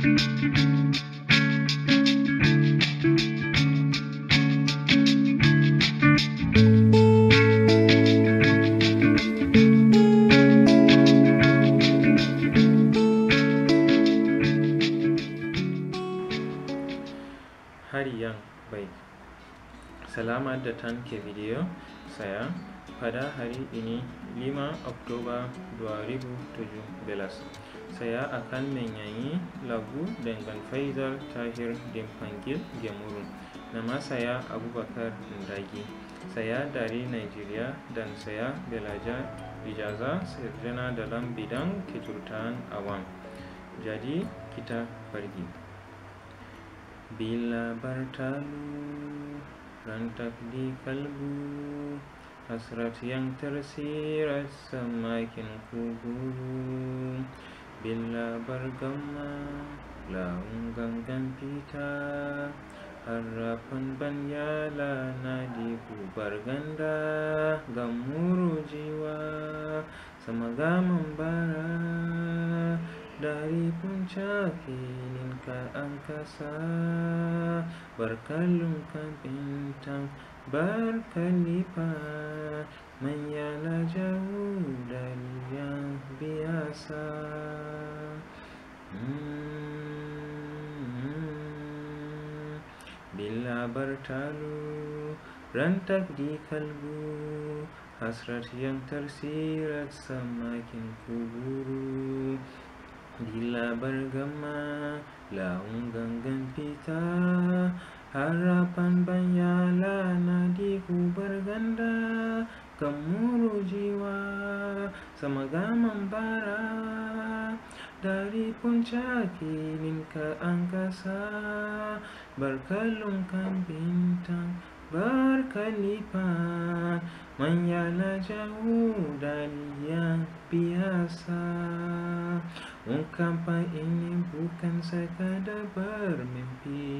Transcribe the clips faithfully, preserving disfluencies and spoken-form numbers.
Hari yang baik. Selamat datang ke video saya pada hari ini lima Oktober dua ribu tujuh belas. Saya akan menyanyi lagu dengan Faizal Tahir dipanggil Gemuruh. Nama saya Abu Bakar Ndagi. Saya dari Nigeria dan saya belajar ijazah sarjana dalam bidang kejuruteraan awam. Jadi kita pergi. Bila bertalu rantak di kalbu, hasrat yang tersirat semakin kubur. Bila bergema laung genggaman pita, harapan banyala nadiku berganda. Gemuruh jiwa semoga membara dari puncak ingin ke angkasa, berkalungkan bintang berkelipat, menyala jauh dari yang biasa. hmm. Bila bertalu rantak di kalbu, hasrat yang tersirat semakin kuburu. Bila bergema laung genggaman pita, harapan banyala nadiku berganda. Gemuruh jiwa semoga membara dari puncak ingin ke angkasa, berkelungkan bintang berkelipat, menyala jauh dari yang biasa. Ungkapan ini bukan sekadar bermimpi,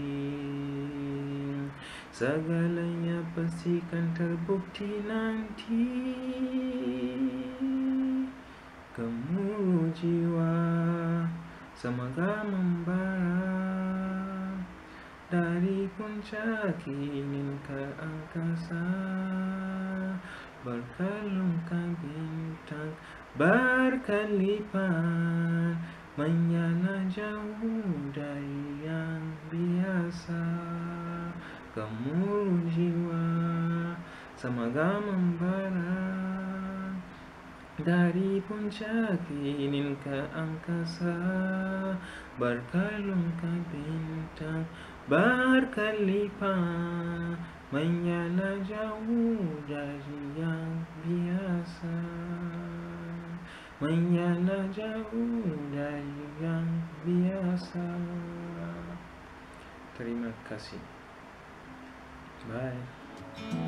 segalanya pastikan terbukti nanti. Gemuruh jiwa semoga membara dari puncak ingin ke angkasa, berkelungkan bintang berkelipat, menyala jauh dari yang biasa. Gemuruh jiwa semoga membara dari puncak ingin ke angkasa, berkelungkan bintang berkelipat, menyala jauh dari yang biasa, menyala jauh dari yang biasa. Terima kasih. Bye.